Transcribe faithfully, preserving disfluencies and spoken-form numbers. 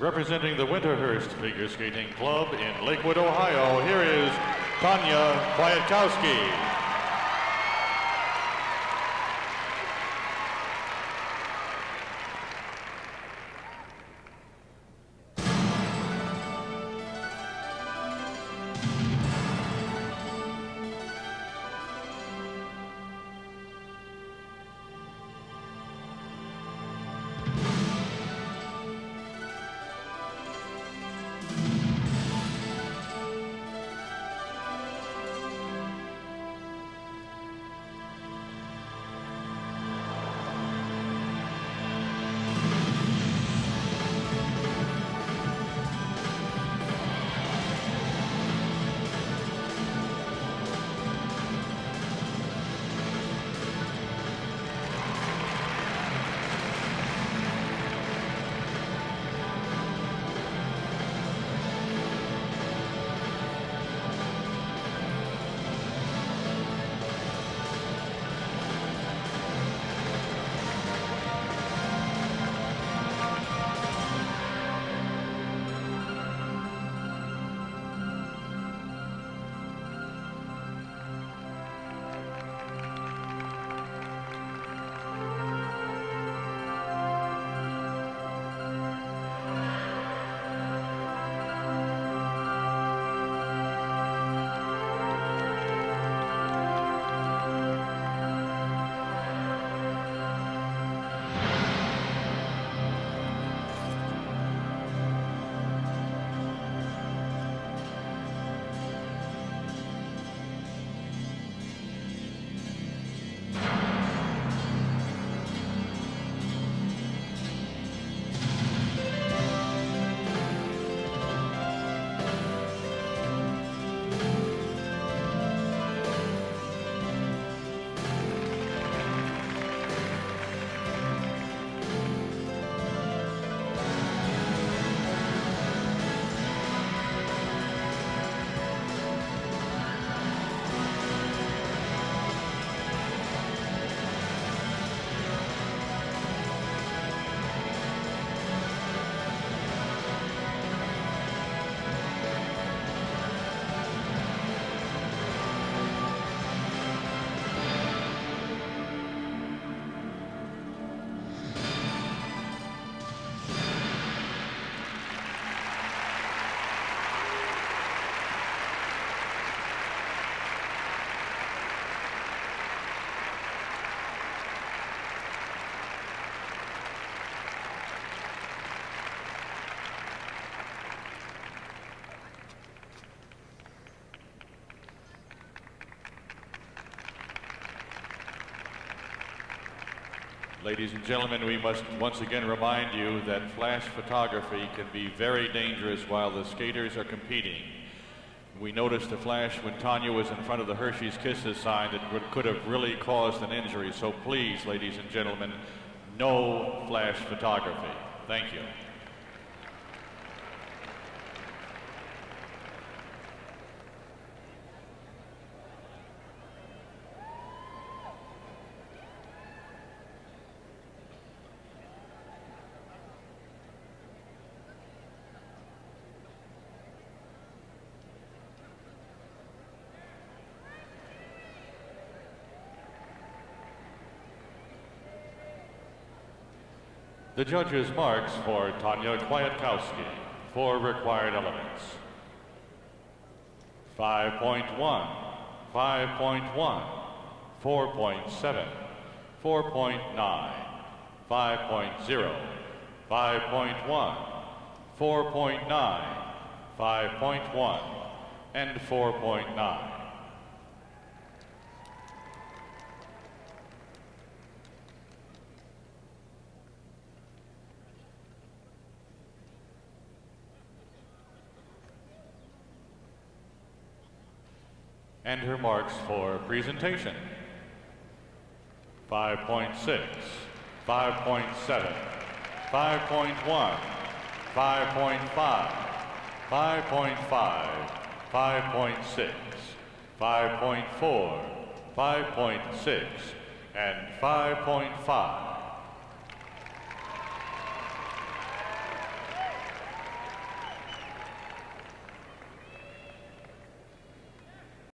Representing the Winterhurst Figure Skating Club in Lakewood, Ohio, here is Tanya Kwiatkowski. Ladies and gentlemen, we must once again remind you that flash photography can be very dangerous while the skaters are competing. We noticed the flash when Tanya was in front of the Hershey's Kisses sign that would, could have really caused an injury. So please, ladies and gentlemen, no flash photography. Thank you. The judges' marks for Tanya Kwiatkowski, four required elements. five point one, five point one, four point seven, four point nine, five point zero, five point one, four point nine, five point one, and four point nine. And her marks for presentation. five point six, five point seven, five point one, five point five, five point five, five point six, five point four, five point six, and five point five.